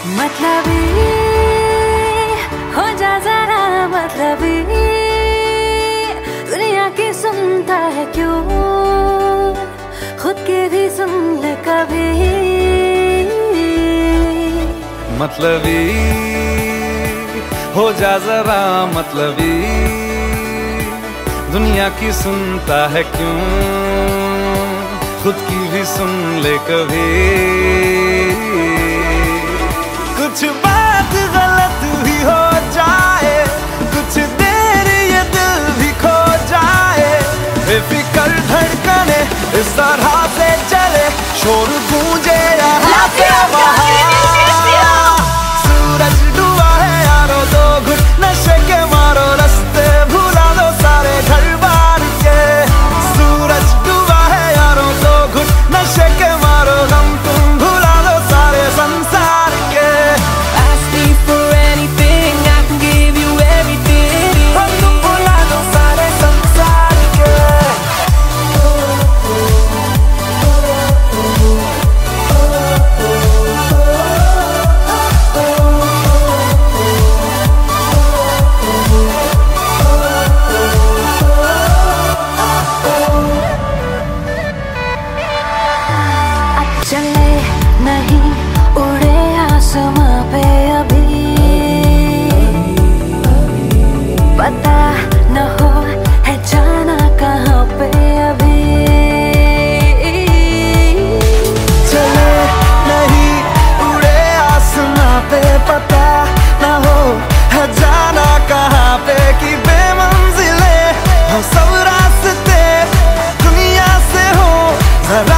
मतलबी हो जा जरा मतलबी, दुनिया की सुनता है क्यों, खुद के भी सुन ले कभी। मतलबी हो जा जरा मतलबी, दुनिया की सुनता है क्यों, खुद की भी सुन ले कभी। कुछ बात गलत भी हो जाए, कुछ देर ये दिल भी खो जाए, बेफिक्र धड़कने इस तरह से चले, शोर गूंजे यहाँ से वहाँ। सूरज डूबा है यारो, दो घुट नशे के मारो, रास्ते भुला दो सारे घर बार के। सूरज डूबा है यारो, दो घुट नशे के मारो, गम तुम भुला दो सारे संसार के। Ask me for anything, I can give you everything। हम तुम भुला दो सारे संसार के। चले नहीं उड़े आसमां पे अभी, पता न हो है जाना कहाँ पे अभी। चले नहीं उड़े आसमां पे, पता न हो है जाना कहाँ पे, कि बेमंजिले हम सब रास्ते दुनिया से हो जरा